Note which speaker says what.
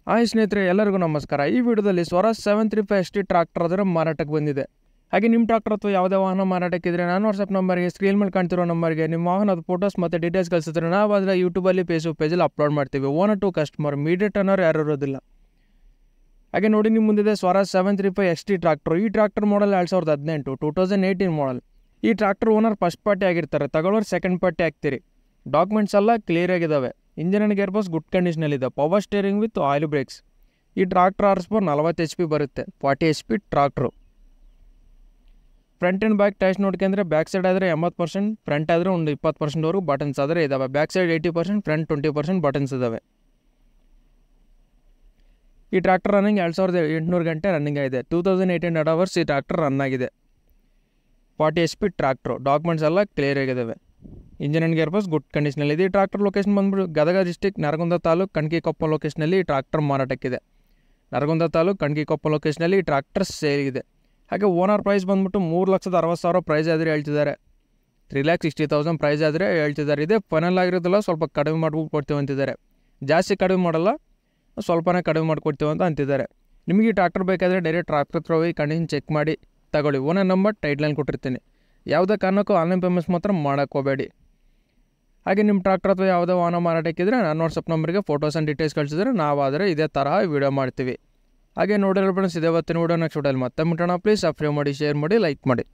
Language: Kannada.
Speaker 1: ಹಾಯ್ ಸ್ನೇಹಿತರೆ, ಎಲ್ಲರಿಗೂ ನಮಸ್ಕಾರ. ಈ ವಿಡಿಯೋದಲ್ಲಿ ಸ್ವರಾಜ್ 735 ST ಟ್ರಾಕ್ಟರ್ ಅದರ ಮಾರಾಟಕ್ಕೆ ಬಂದಿದೆ. ಹಾಗೆ ನಿಮ್ಮ ಟ್ರಾಕ್ಟರ್ ಅಥವಾ ಯಾವುದೇ ವಾಹನ ಮಾರಾಟಕ್ಕಿದ್ರೆ ನಾನು ವಾಟ್ಸಪ್ ನಂಬರ್ಗೆ ಸ್ಕ್ರೀನ್ ಮೇಲೆ ಕಾಣ್ತಿರೋ ನಂಬರ್ಗೆ ನಿಮ್ಮ ವಾಹನದ ಫೋಟೋಸ್ ಮತ್ತು ಡೀಟೇಲ್ಸ್ ಕಳಿಸಿದ್ರೆ ನಾವು ಅದರ ಯೂಟ್ಯೂಬಲ್ಲಿ ಫೇಸ್ಬುಕ್ ಪೇಜಲ್ಲಿ ಅಪ್ಲೋಡ್ ಮಾಡ್ತೀವಿ. 1 or 2 ಕಸ್ಟಮರ್, ಮೀಡಿಯೇಟ್ ಅನ್ನೋರು ಯಾರು ಇರೋದಿಲ್ಲ. ಹಾಗೆ ನೋಡಿ, ನಿಮ್ಮ ಮುಂದಿದೆ ಸ್ವರಾಜ್ 735 ST ಟ್ರಾಕ್ಟರ್. ಈ ಟ್ರಾಕ್ಟರ್ ಮಾಡಲ್ 2018, 2018 ಮಾಡಲ್. ಈ ಟ್ರಾಕ್ಟರ್ ಓನರ್ ಫಸ್ಟ್ ಪಾರ್ಟಿ ಆಗಿರ್ತಾರೆ, ತಗೊಳ್ಳೋರು ಸೆಕೆಂಡ್ ಪಾರ್ಟಿ ಆಗ್ತೀರಿ. ಡಾಕ್ಯುಮೆಂಟ್ಸ್ ಎಲ್ಲ ಕ್ಲಿಯರ್ ಆಗಿದ್ದಾವೆ. Engine and gear box good ಕಂಡೀಷನಲ್ಲಿದೆ. Power steering with oil brakes. ಈ ಟ್ರಾಕ್ಟರ್ ಆರ್ಸ್ಪೋರ್ 40 HP ಬರುತ್ತೆ. 40 HP tractor. Front and back tyres ನೋಡ್ಕೊಂಡ್ರೆ ಬ್ಯಾಕ್ ಸೈಡ್ ಆದರೆ 80%, ಫ್ರಂಟ್ ಆದರೆ ಒಂದು 20%ವರೆಗೂ ಬಟನ್ಸ್ ಆದರೆ ಇದ್ದಾವೆ. ಬ್ಯಾಕ್ ಸೈಡ್ 80%, ಫ್ರಂಟ್ 20% ಬಟನ್ಸ್ ಇದ್ದಾವೆ. ಈ ಟ್ರಾಕ್ಟರ್ ರನ್ನಿಂಗ್ 2800 ಗಂಟೆ ರನ್ನಿಂಗ್ ಆಗಿದೆ. 2800 hours ಈ ಟ್ರಾಕ್ಟರ್ ರನ್ ಆಗಿದೆ. 40 HP ಟ್ರಾಕ್ಟ್ರು. ಡಾಕ್ಯುಮೆಂಟ್ಸ್ ಎಲ್ಲ ಕ್ಲಿಯರ್ ಆಗಿದ್ದಾವೆ. Engine and gear box good ಕಂಡೀಷನಲ್ಲಿದೆ. ಈ ಟ್ರಾಕ್ಟರ್ ಲೊಕೇಶನ್ ಬಂದ್ಬಿಟ್ಟು ಗದಗ ಡಿಸ್ಟಿಕ್ ನರಗುಂದ ತಾಲೂಕು ಕಣ್ಕಿಕೊಪ್ಪ ಲೊಕೇಶನಲ್ಲಿ ಈ ಟ್ರಾಕ್ಟರ್ ಮಾರಾಟಕ್ಕಿದೆ. ನರಗುಂದ ತಾಲೂಕು ಕಣ್ಕಿಕೊಪ್ಪ ಲೊಕೇಶನಲ್ಲಿ ಈ ಟ್ರಾಕ್ಟರ್ ಸೇಲ್ಗಿದೆ. ಹಾಗೆ ಓನರ್ ಪ್ರೈಸ್ ಬಂದ್ಬಿಟ್ಟು 3,60,000 ಪ್ರೈಸ್ ಆದರೆ ಹೇಳ್ತಿದ್ದಾರೆ. 3,60,000 ಪ್ರೈಸ್ ಆದರೆ ಹೇಳ್ತಿದ್ದಾರೆ. ಇದೇ ಫೈನಲ್ ಆಗಿರೋದಿಲ್ಲ, ಸ್ವಲ್ಪ ಕಡಿಮೆ ಮಾಡ್ಬಿಟ್ಟು ಕೊಡ್ತೀವಿ ಅಂತಿದ್ದಾರೆ. ಜಾಸ್ತಿ ಕಡಿಮೆ ಮಾಡಲ್ಲ, ಸ್ವಲ್ಪನೇ ಕಡಿಮೆ ಮಾಡಿಕೊಡ್ತೀವಿ ಅಂತ ಅಂತಿದ್ದಾರೆ. ನಿಮಗೆ ಈ ಟ್ರಾಕ್ಟರ್ ಬೇಕಾದರೆ ಡೈರೆಕ್ಟ್ ಟ್ರಾಕ್ಟರ್ ಹತ್ರ ಹೋಗಿ ಕಂಡೀಷನ್ ಚೆಕ್ ಮಾಡಿ ತಗೊಳ್ಳಿ. ಓನರ್ ನಂಬರ್ ಟೈಟ್ಲೈನ್ ಕೊಟ್ಟಿರ್ತೀನಿ. ಯಾವುದೇ ಕಾರಣಕ್ಕೂ ಆನ್ಲೈನ್ ಪೇಮೆಂಟ್ಸ್ ಮಾತ್ರ ಮಾಡೋಕ್ಕೋಬೇಡಿ. ಹಾಗೆ ನಿಮ್ಮ ಟ್ರಾಕ್ಟರ್ ಅಥವಾ ಯಾವುದೋ ವಾಹನ ಮಾರಾಟಕ್ಕಿದ್ರೆ ನಾನು ವಾಟ್ಸಪ್ ನಂಬರ್ಗೆ ಫೋಟೋಸ್ ಆ್ಯಂಡ್ ಡೀಟೇಲ್ಸ್ ಕಳಿಸಿದ್ರೆ ನಾವಾದರೆ ಇದೇ ತರಹ ವೀಡಿಯೋ ಮಾಡ್ತೀವಿ. ಹಾಗೆ ನೋಡಿರೋ ಫ್ರೆಂಡ್ಸ್, ಇದೇ ಇವತ್ತಿನ ವೀಡಿಯೋ ನೆಕ್ಸ್ಟ್ ವಿಡಿಯೋಲಿ ಮತ್ತೆ ಮುಟ್ಟೋಣ. ಪ್ಲೀಸ್ ಸಬ್ಸ್ಕ್ರೈಬ್ ಮಾಡಿ, ಶೇರ್ ಮಾಡಿ, ಲೈಕ್ ಮಾಡಿ.